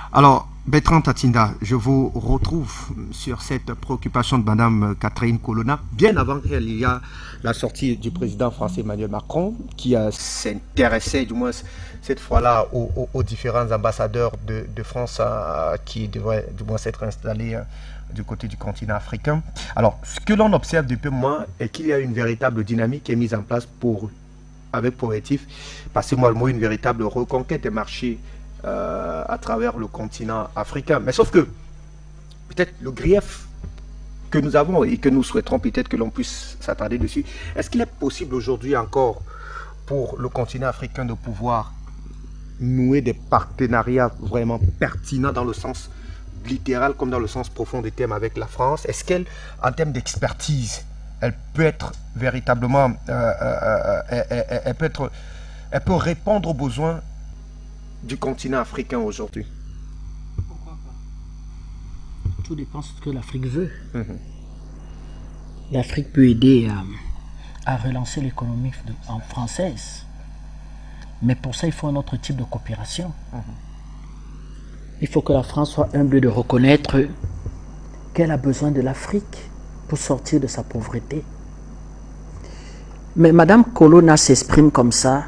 Alors, Bertrand Tatinda, je vous retrouve sur cette préoccupation de Madame Catherine Colonna. Bien avant qu'elle y a la sortie du président français Emmanuel Macron, qui s'intéressait, du moins cette fois-là, aux différents ambassadeurs de France qui devraient du moins s'être installés du côté du continent africain. Alors, ce que l'on observe depuis un moment est qu'il y a une véritable dynamique qui est mise en place avec pour objectif, passez-moi le mot, une véritable reconquête des marchés à travers le continent africain. Mais sauf que, peut-être le grief que nous avons et que nous souhaiterons peut-être que l'on puisse s'attarder dessus, est-ce qu'il est possible aujourd'hui encore pour le continent africain de pouvoir nouer des partenariats vraiment pertinents dans le sens littéral comme dans le sens profond des termes avec la France? Est-ce qu'elle, en termes d'expertise, elle peut être véritablement, elle peut répondre aux besoins du continent africain aujourd'hui? Pourquoi pas? Tout dépend de ce que l'Afrique veut. L'Afrique peut aider à relancer l'économie française. Mais pour ça, il faut un autre type de coopération. Il faut que la France soit humble de reconnaître qu'elle a besoin de l'Afrique pour sortir de sa pauvreté. Mais Madame Colonna s'exprime comme ça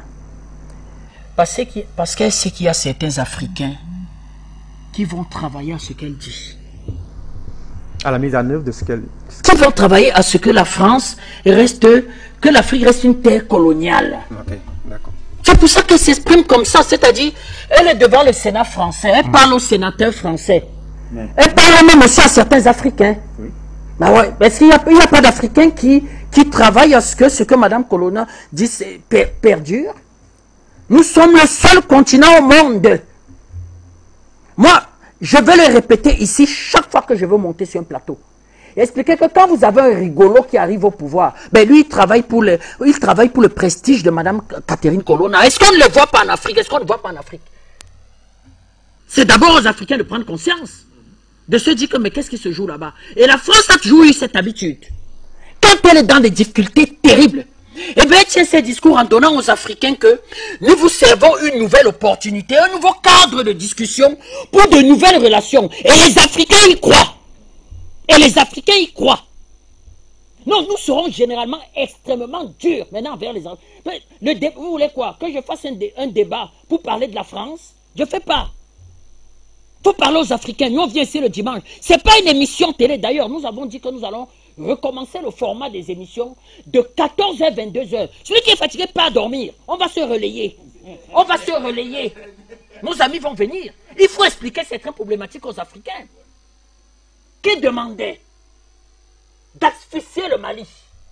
parce qu'elle sait qu'il y a certains Africains qui vont travailler à ce qu'elle dit. À la mise en œuvre de ce qu'elle... Qui vont travailler à ce que la France reste, que l'Afrique reste une terre coloniale. Ok, d'accord. C'est pour ça qu'elle s'exprime comme ça, c'est-à-dire, elle est devant le Sénat français, elle parle aux sénateurs français. Elle parle même aussi à certains Africains. Oui. Bah ouais, parce qu'il n'y a pas d'Africains qui travaillent à ce que Mme Colonna dit perdure. Nous sommes le seul continent au monde. Moi, je vais le répéter ici chaque fois que je veux monter sur un plateau. Et expliquer que quand vous avez un rigolo qui arrive au pouvoir, ben lui, il travaille pour le prestige de Mme Catherine Colonna. Est-ce qu'on ne le voit pas en Afrique? Est-ce qu'on ne voit pas en Afrique? C'est d'abord aux Africains de prendre conscience, de se dire que mais qu'est-ce qui se joue là-bas? Et la France a toujours eu cette habitude. Quand elle est dans des difficultés terribles, eh bien, elle tient ses discours en donnant aux Africains que nous vous servons une nouvelle opportunité, un nouveau cadre de discussion pour de nouvelles relations. Et les Africains y croient. Et les Africains y croient. Non, nous serons généralement extrêmement durs maintenant envers les Africains. Vous voulez quoi? Que je fasse un débat pour parler de la France? Je ne fais pas. Il faut parler aux Africains. Nous, on vient ici le dimanche. Ce n'est pas une émission télé. D'ailleurs, nous avons dit que nous allons recommencer le format des émissions de 14h à 22h. Celui qui est fatigué, pas à dormir. On va se relayer. On va se relayer. Nos amis vont venir. Il faut expliquer certaines problématiques aux Africains. Qui demandait d'asphyxier le Mali?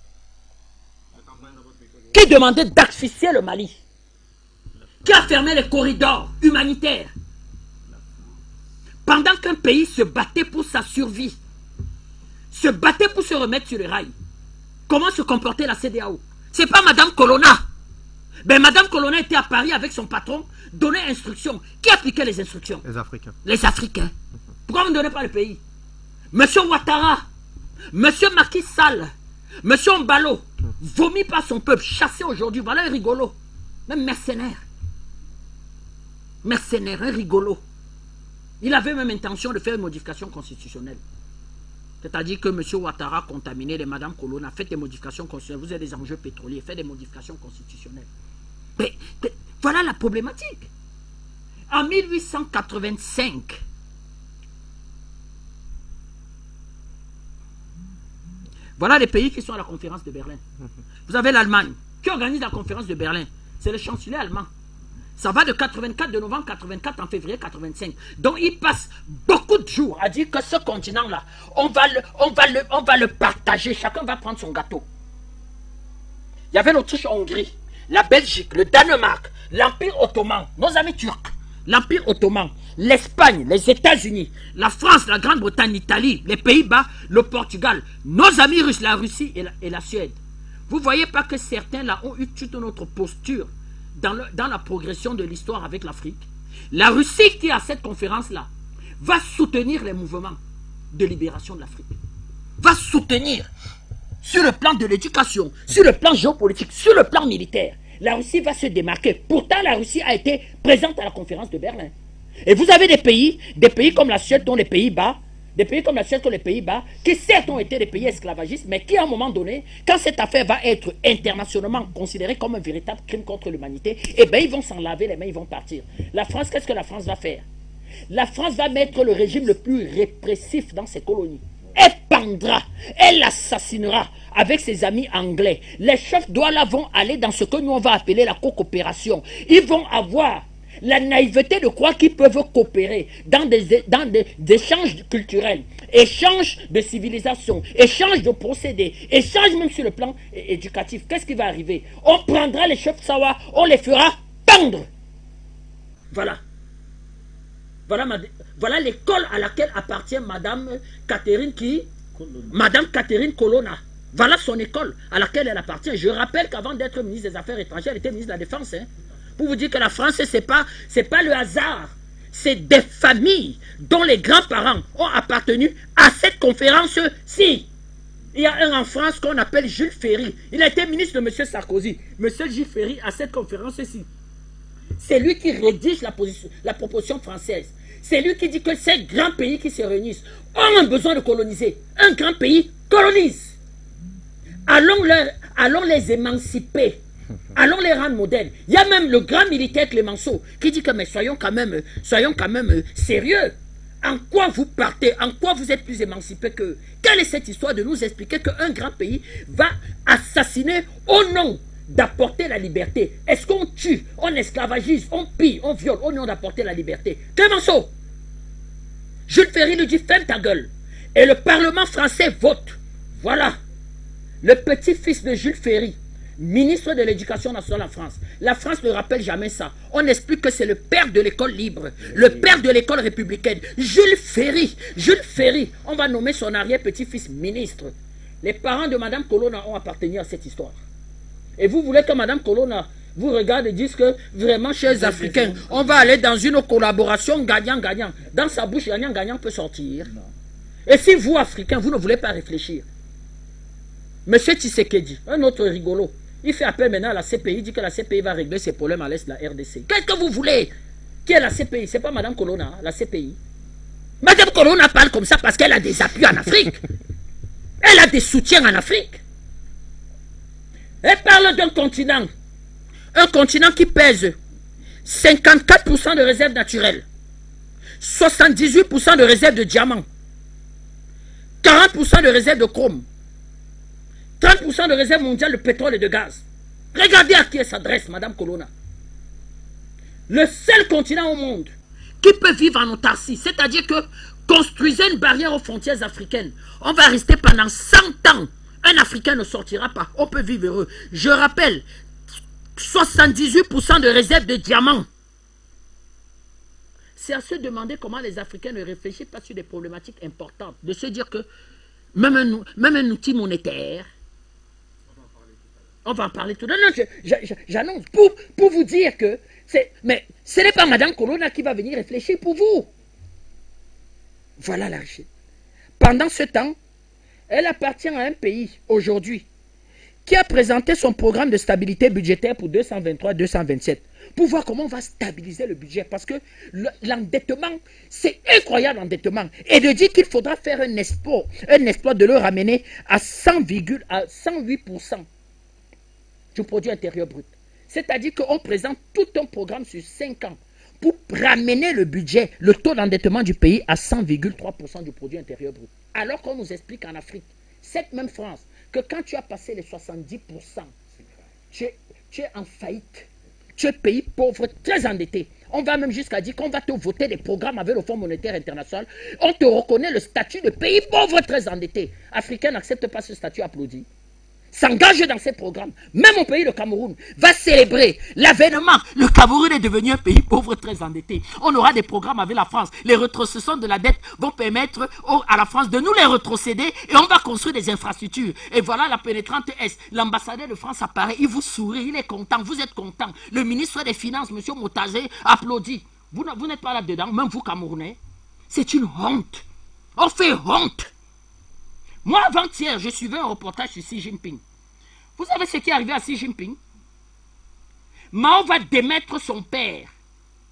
Qui demandait d'asphyxier le Mali? Qui a fermé les corridors humanitaires? Pendant qu'un pays se battait pour sa survie, se battait pour se remettre sur les rails, comment se comportait la CEDEAO? Ce n'est pas Mme Colonna. Ben, Mme Colonna était à Paris avec son patron, donnait instruction. Qui appliquait les instructions? Les Africains. Les Africains. Pourquoi vous ne donnez pas le pays? Monsieur Ouattara, Monsieur Macky Sall, Monsieur Mbalo, vomi par son peuple, chassé aujourd'hui, voilà un rigolo. Même mercenaire. Mercenaire, un rigolo. Il avait même intention de faire une modification constitutionnelle. C'est-à-dire que M. Ouattara contaminé les Mme Colonna, fait des modifications constitutionnelles. Vous avez des enjeux pétroliers, fait des modifications constitutionnelles. Mais voilà la problématique. En 1885, voilà les pays qui sont à la conférence de Berlin. Vous avez l'Allemagne. Qui organise la conférence de Berlin? C'est le chancelier allemand. Ça va de 84, de novembre 84 en février 85. Donc il passe beaucoup de jours à dire que ce continent-là, on va le partager. Chacun va prendre son gâteau. Il y avait l'Autriche-Hongrie, la Belgique, le Danemark, l'Empire ottoman, nos amis turcs, l'Empire ottoman, l'Espagne, les États-Unis, la France, la Grande-Bretagne, l'Italie, les Pays-Bas, le Portugal, nos amis russes, la Russie et la Suède. Vous ne voyez pas que certains là ont eu toute notre posture dans la progression de l'histoire avec l'Afrique? La Russie qui est à cette conférence-là va soutenir les mouvements de libération de l'Afrique. Va soutenir sur le plan de l'éducation, sur le plan géopolitique, sur le plan militaire. La Russie va se démarquer. Pourtant, la Russie a été présente à la conférence de Berlin. Et vous avez des pays comme la Suède, dont les Pays-Bas, qui certes ont été des pays esclavagistes, mais qui à un moment donné, quand cette affaire va être internationalement considérée comme un véritable crime contre l'humanité, eh bien ils vont s'en laver les mains, ils vont partir. La France, qu'est-ce que la France va faire? La France va mettre le régime le plus répressif dans ses colonies. Elle pendra, elle assassinera avec ses amis anglais. Les chefs douala vont aller dans ce que nous on va appeler la coopération. Ils vont avoir la naïveté de croire qu'ils peuvent coopérer dans des échanges culturels, échanges de civilisation, échanges de procédés, échanges même sur le plan éducatif. Qu'est-ce qui va arriver? On prendra les chefs sawa, on les fera pendre. Voilà. Voilà l'école à laquelle appartient Madame Catherine Colonna. Voilà son école à laquelle elle appartient. Je rappelle qu'avant d'être ministre des Affaires étrangères, elle était ministre de la Défense. Hein. Pour vous dire que la France, c'est pas le hasard. C'est des familles dont les grands-parents ont appartenu à cette conférence-ci. Il y a un en France qu'on appelle Jules Ferry. Il a été ministre de M. Sarkozy. M. Jules Ferry, à cette conférence-ci, c'est lui qui rédige la proposition française. C'est lui qui dit que ces grands pays qui se réunissent ont un besoin de coloniser. Un grand pays colonise. Allons les émanciper. Allons les rendre modernes. Il y a même le grand militaire Clémenceau qui dit que mais soyons quand même sérieux. En quoi vous partez? En quoi vous êtes plus émancipés qu'eux? Quelle est cette histoire de nous expliquer qu'un grand pays va assassiner au nom d'apporter la liberté? Est-ce qu'on tue, on esclavagise, on pille, on viole au nom d'apporter la liberté? Clémenceau, Jules Ferry lui dit ferme ta gueule. Et le Parlement français vote. Voilà. Le petit-fils de Jules Ferry, ministre de l'Éducation nationale en France. La France ne rappelle jamais ça. On explique que c'est le père de l'école libre, le père de l'école républicaine. Jules Ferry. Jules Ferry. On va nommer son arrière-petit-fils ministre. Les parents de Mme Colonna ont appartenu à cette histoire. Et vous voulez que Mme Colonna vous regarde et dise que vraiment, chers Africains, on va aller dans une collaboration gagnant-gagnant. Dans sa bouche, gagnant-gagnant peut sortir. Non. Et si vous, Africains, vous ne voulez pas réfléchir, M. Tshisekedi, un autre rigolo, il fait appel maintenant à la CPI, il dit que la CPI va régler ses problèmes à l'est de la RDC. Qu'est-ce que vous voulez? Qui est la CPI? Ce n'est pas Mme Colonna, hein, la CPI. Mme Colonna parle comme ça parce qu'elle a des appuis en Afrique. Elle a des soutiens en Afrique. Elle parle d'un continent. Un continent qui pèse 54% de réserves naturelles, 78% de réserves de diamants, 40% de réserves de chrome, 30% de réserves mondiales de pétrole et de gaz. Regardez à qui elle s'adresse, Mme Colonna. Le seul continent au monde qui peut vivre en autarcie, c'est-à-dire que construisez une barrière aux frontières africaines. On va rester pendant 100 ans. Un Africain ne sortira pas. On peut vivre heureux. Je rappelle, 78% de réserves de diamants. C'est à se demander comment les Africains ne réfléchissent pas sur des problématiques importantes. De se dire que même un outil monétaire, on va en parler tout à l'heure. Non, j'annonce pour vous dire que mais ce n'est pas Mme Colonna qui va venir réfléchir pour vous. Voilà la richesse. Pendant ce temps, elle appartient à un pays aujourd'hui qui a présenté son programme de stabilité budgétaire pour 223-227 pour voir comment on va stabiliser le budget. Parce que l'endettement, c'est incroyable l'endettement. Et de dire qu'il faudra faire un exploit de le ramener à 108% du produit intérieur brut. C'est-à-dire qu'on présente tout un programme sur 5 ans pour ramener le budget, le taux d'endettement du pays à 100,3% du produit intérieur brut. Alors qu'on nous explique en Afrique, cette même France, que quand tu as passé les 70%, tu es en faillite. Tu es pays pauvre, très endetté. On va même jusqu'à dire qu'on va te voter des programmes avec le Fonds monétaire international. On te reconnaît le statut de pays pauvre, très endetté. Africain n'accepte pas ce statut applaudi. S'engage dans ces programmes. Même mon pays, le Cameroun, va célébrer l'avènement. Le Cameroun est devenu un pays pauvre très endetté. On aura des programmes avec la France. Les rétrocessions de la dette vont permettre à la France de nous les rétrocéder et on va construire des infrastructures. Et voilà la pénétrante Est. L'ambassadeur de France apparaît, il vous sourit, il est content, vous êtes content. Le ministre des Finances, M. Motazé, applaudit. Vous n'êtes pas là-dedans, même vous, Camerounais. C'est une honte. On fait honte. Moi, avant-hier, je suivais un reportage sur Xi Jinping. Vous savez ce qui est arrivé à Xi Jinping? Mao va démettre son père.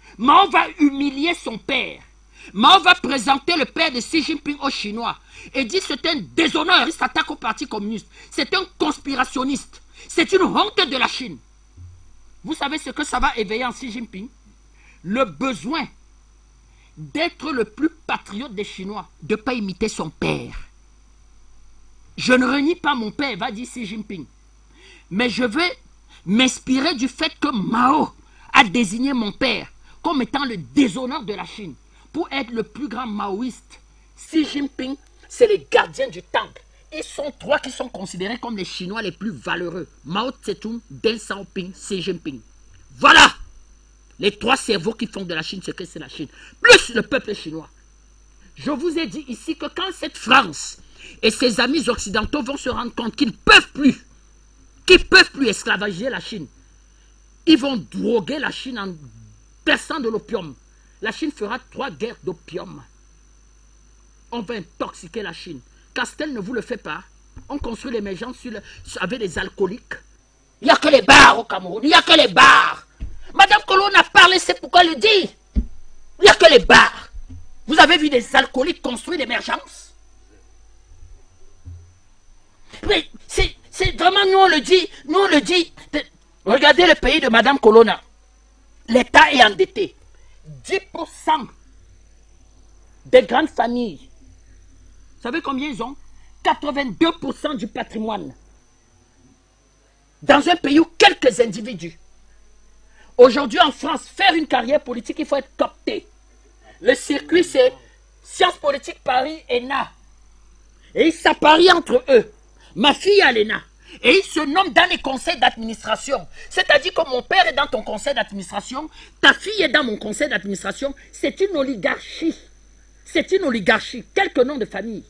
Mao va humilier son père. Mao va présenter le père de Xi Jinping aux Chinois et dit c'est un déshonneur, il s'attaque au parti communiste. C'est un conspirationniste. C'est une honte de la Chine. Vous savez ce que ça va éveiller en Xi Jinping? Le besoin d'être le plus patriote des Chinois, de ne pas imiter son père. Je ne renie pas mon père, va dire Xi Jinping. Mais je vais m'inspirer du fait que Mao a désigné mon père comme étant le déshonneur de la Chine pour être le plus grand maoïste. Xi Jinping, c'est les gardiens du temple. Ils sont trois qui sont considérés comme les Chinois les plus valeureux. Mao Tse-tung, Deng Xiaoping, Xi Jinping. Voilà les trois cerveaux qui font de la Chine ce que c'est la Chine. Plus le peuple chinois. Je vous ai dit ici que quand cette France et ses amis occidentaux vont se rendre compte qu'ils ne peuvent plus esclavagiser la Chine, ils vont droguer la Chine en versant de l'opium. La Chine fera 3 guerres d'opium. On va intoxiquer la Chine. Castel ne vous le fait pas. On construit l'émergence avec des alcooliques. Il n'y a que les bars au Cameroun. Il n'y a que les bars. Madame Colonna a parlé, c'est pourquoi elle le dit. Il n'y a que les bars. Vous avez vu des alcooliques construire l'émergence? Mais c'est vraiment, nous on le dit. Regardez le pays de Madame Colonna. L'État est endetté. 10% des grandes familles. Vous savez combien ils ont? 82% du patrimoine. Dans un pays où quelques individus. Aujourd'hui en France, faire une carrière politique, il faut être coopté. Le circuit, c'est Sciences politiques Paris, ENA. Et ils s'apparient entre eux. Ma fille a l'ENA. Et ils se nomment dans les conseils d'administration. C'est-à-dire que mon père est dans ton conseil d'administration, ta fille est dans mon conseil d'administration. C'est une oligarchie. C'est une oligarchie. Quelques noms de famille.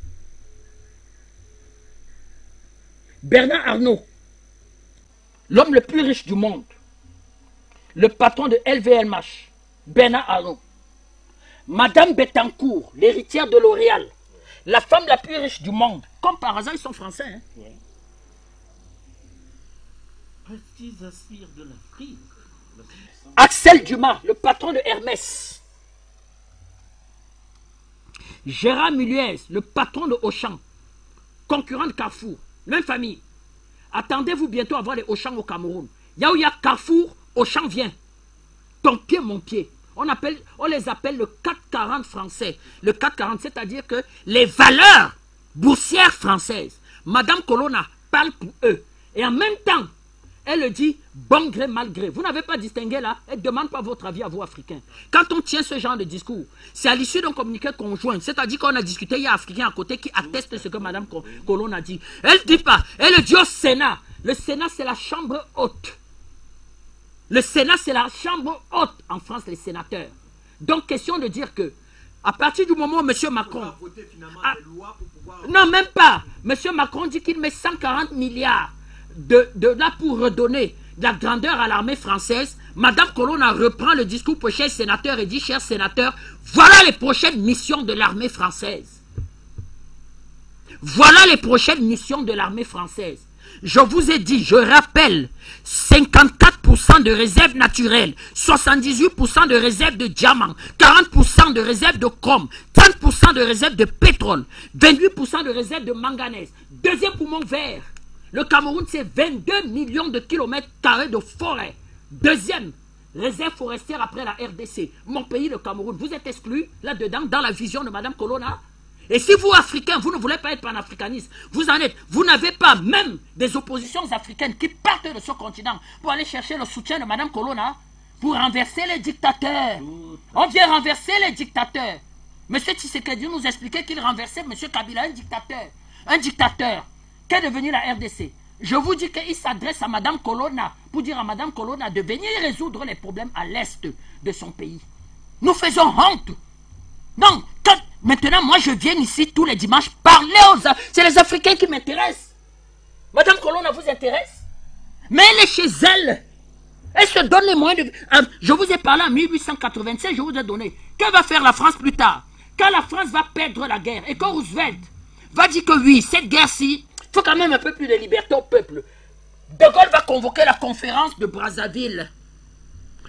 Bernard Arnault, l'homme le plus riche du monde. Le patron de LVMH, Bernard Arnault. Madame Bettencourt, l'héritière de L'Oréal. La femme la plus riche du monde. Comme par hasard, ils sont français. Hein? Ouais. De Axel Dumas, le patron de Hermès. Gérard Muliez, le patron de Auchan, concurrent de Carrefour, même famille. Attendez-vous bientôt à voir les Auchan au Cameroun. Là où il y a Carrefour, Auchan vient. Ton pied, mon pied. On les appelle le 440 français. Le 440, c'est-à-dire que les valeurs boursières françaises. Madame Colonna parle pour eux. Et en même temps, elle le dit bon gré, mal gré. Vous n'avez pas distingué là. Elle ne demande pas votre avis à vous, Africains. Quand on tient ce genre de discours, c'est à l'issue d'un communiqué conjoint. C'est-à-dire qu'on a discuté, il y a un Africain à côté qui atteste ce que Madame Colonna a dit. Elle ne dit pas. Elle le dit au Sénat. Le Sénat, c'est la chambre haute. Le Sénat, c'est la chambre haute en France, les sénateurs. Donc, question de dire que, à partir du moment où M. Macron... non, même pas. M. Macron dit qu'il met 140 milliards de là pour redonner de la grandeur à l'armée française. Madame Colonna reprend le discours pour chers sénateurs et dit, chers sénateurs, voilà les prochaines missions de l'armée française. Voilà les prochaines missions de l'armée française. Je vous ai dit, je rappelle, 54% de réserves naturelles, 78% de réserves de diamants, 40% de réserves de chrome, 30% de réserves de pétrole, 28% de réserves de manganèse. Deuxième poumon vert. Le Cameroun, c'est 22 millions de kilomètres carrés de forêt. Deuxième réserve forestière après la RDC. Mon pays, le Cameroun, vous êtes exclus là-dedans, dans la vision de Madame Colonna. Et si vous, Africains, vous ne voulez pas être panafricanistes, vous en êtes, vous n'avez pas même des oppositions africaines qui partent de ce continent pour aller chercher le soutien de Madame Colonna pour renverser les dictateurs. On vient renverser les dictateurs. Monsieur Tshisekedi nous expliquait qu'il renversait M. Kabila, un dictateur. Un dictateur. Qu'est devenu la RDC? Je vous dis qu'il s'adresse à Madame Colonna pour dire à Madame Colonna de venir résoudre les problèmes à l'est de son pays. Nous faisons honte. Donc, maintenant, moi, je viens ici tous les dimanches parler aux... C'est les Africains qui m'intéressent. Madame Colonna vous intéresse? Mais elle est chez elle. Elle se donne les moyens de... Je vous ai parlé en 1887, je vous ai donné. Que va faire la France plus tard? Quand la France va perdre la guerre et que Roosevelt va dire que oui, cette guerre-ci, il faut quand même un peu plus de liberté au peuple. De Gaulle va convoquer la conférence de Brazzaville.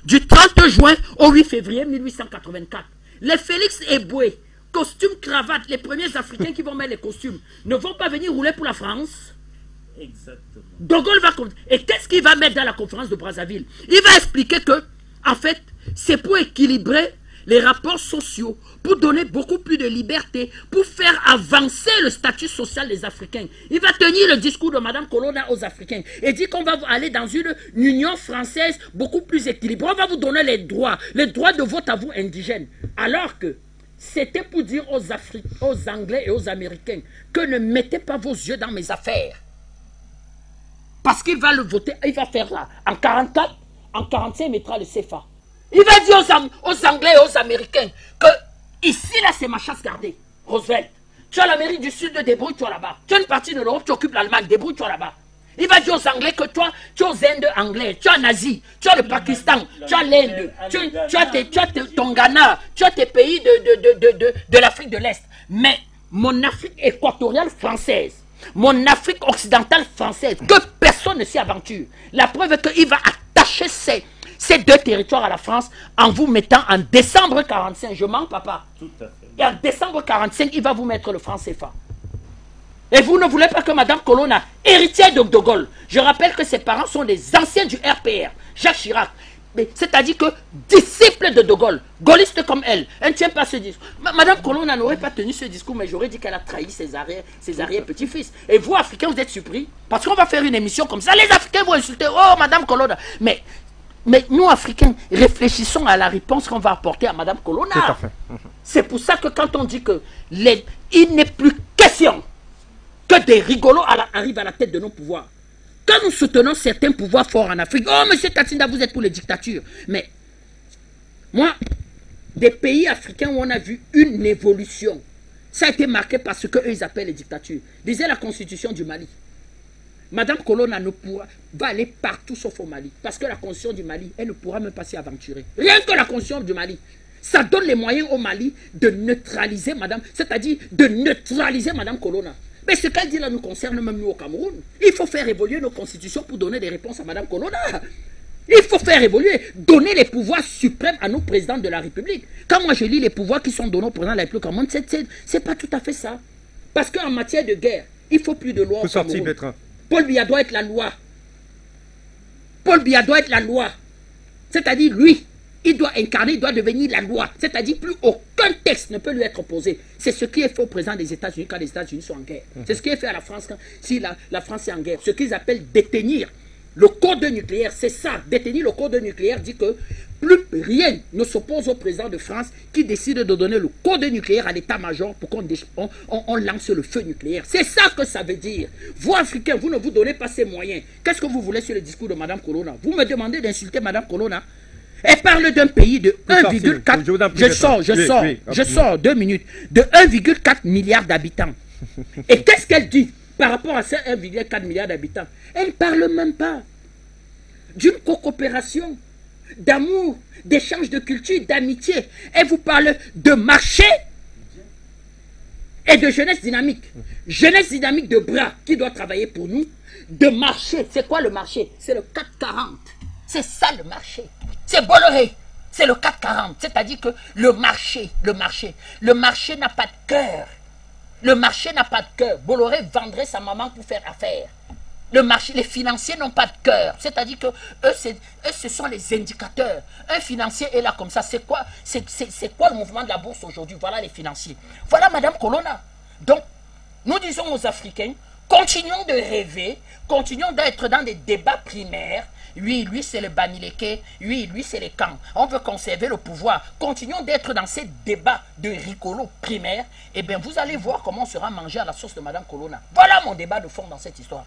du 30 juin au 8 février 1884. Les Félix Eboué, costume, cravate, les premiers Africains qui vont mettre les costumes, ne vont pas venir rouler pour la France. Exactement. De Gaulle va... Et qu'est-ce qu'il va mettre dans la conférence de Brazzaville? Il va expliquer que, en fait, c'est pour équilibrer les rapports sociaux, pour donner beaucoup plus de liberté, pour faire avancer le statut social des Africains. Il va tenir le discours de Mme Colonna aux Africains et dire qu'on va aller dans une union française beaucoup plus équilibrée. On va vous donner les droits de vote à vous indigènes. Alors que c'était pour dire aux Anglais et aux Américains que ne mettez pas vos yeux dans mes affaires. Parce qu'il va le voter, il va faire là. En 44, en 45, il mettra le CFA. Il va dire aux Anglais et aux Américains que ici, là, c'est ma chasse gardée. Roosevelt, tu as l'Amérique du Sud, débrouille-toi là-bas. Tu as une partie de l'Europe, tu occupes l'Allemagne, débrouille-toi là-bas. Il va dire aux Anglais que toi, tu es aux Indes anglais, tu as en Asie, tu as le Pakistan, tu as l'Inde, tu as ton Ghana, tu as tes pays de l'Afrique de l'Est. Mais mon Afrique équatoriale française, mon Afrique occidentale française, que personne ne s'y aventure. La preuve est qu'il va attacher ces deux territoires à la France en vous mettant en décembre 45. Je mens, papa. Tout à fait. Et en décembre 45, il va vous mettre le franc CFA. Et vous ne voulez pas que Mme Colonna, héritière de Gaulle, je rappelle que ses parents sont des anciens du RPR, Jacques Chirac, c'est-à-dire que disciple de Gaulle, gaulliste comme elle ne tient pas ce discours. Mme Colonna n'aurait pas tenu ce discours, mais j'aurais dit qu'elle a trahi ses arrière-petits-fils. Et vous, Africains, vous êtes surpris, parce qu'on va faire une émission comme ça. Les Africains vont insulter, oh, Mme Colonna. Mais nous, Africains, réfléchissons à la réponse qu'on va apporter à Mme Colonna. Tout à fait. C'est pour ça que quand on dit que il n'est plus question que des rigolos arrivent à la tête de nos pouvoirs. Quand nous soutenons certains pouvoirs forts en Afrique, oh, M. Katinda, vous êtes pour les dictatures. Mais, moi, des pays africains où on a vu une évolution, ça a été marqué par ce qu'eux, ils appellent les dictatures. Disait la constitution du Mali. Mme Colonna va aller partout sauf au Mali. Parce que la constitution du Mali, elle ne pourra même pas s'y aventurer. Rien que la constitution du Mali. Ça donne les moyens au Mali de neutraliser Mme, c'est-à-dire de neutraliser Mme Colonna. Mais ce qu'elle dit là nous concerne même nous au Cameroun. Il faut faire évoluer nos constitutions pour donner des réponses à Mme Colonna. Il faut faire évoluer, donner les pouvoirs suprêmes à nos présidents de la République. Quand moi je lis les pouvoirs qui sont donnés aux présidents de la République au Cameroun, c'est pas tout à fait ça. Parce qu'en matière de guerre, il faut plus de loi au Cameroun. Paul Biya doit être la loi. Paul Biya doit être la loi. C'est-à-dire lui, il doit incarner, il doit devenir la loi. C'est-à-dire plus aucun texte ne peut lui être opposé. C'est ce qui est fait au président des États-Unis quand les États-Unis sont en guerre. C'est ce qui est fait à la France quand si la France est en guerre. Ce qu'ils appellent détenir le code nucléaire. C'est ça. Détenir le code nucléaire dit que plus rien ne s'oppose au président de France qui décide de donner le code nucléaire à l'état-major pour qu'on lance le feu nucléaire. C'est ça que ça veut dire. Vous, Africains, vous ne vous donnez pas ces moyens. Qu'est-ce que vous voulez sur le discours de Mme Colonna? Vous me demandez d'insulter Mme Colonna? Elle parle d'un pays de 1,4... Je sors 2 minutes. De 1,4 milliard d'habitants. Et qu'est-ce qu'elle dit par rapport à ces 1,4 milliard d'habitants? Elle ne parle même pas d'une coopération, d'amour, d'échange de culture, d'amitié. Elle vous parle de marché et de jeunesse dynamique. Jeunesse dynamique de bras qui doit travailler pour nous. De marché. C'est quoi le marché? C'est le 440. C'est ça le marché. C'est Bolloré, c'est le 440. C'est-à-dire que le marché n'a pas de cœur. Le marché n'a pas de cœur. Bolloré vendrait sa maman pour faire affaire. Le marché, les financiers n'ont pas de cœur. C'est-à-dire que eux, ce sont les indicateurs. Un financier est là comme ça. C'est quoi le mouvement de la bourse aujourd'hui? Voilà les financiers. Voilà Mme Colonna. Donc, nous disons aux Africains, continuons de rêver, continuons d'être dans des débats primaires. Oui, lui c'est le Bamileke, oui, lui c'est les camps. On veut conserver le pouvoir. Continuons d'être dans ces débats de rigolo primaires. Et bien vous allez voir comment on sera mangé à la sauce de Mme Colonna. Voilà mon débat de fond dans cette histoire.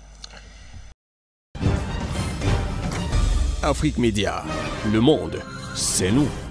Afrique Média, le monde, c'est nous.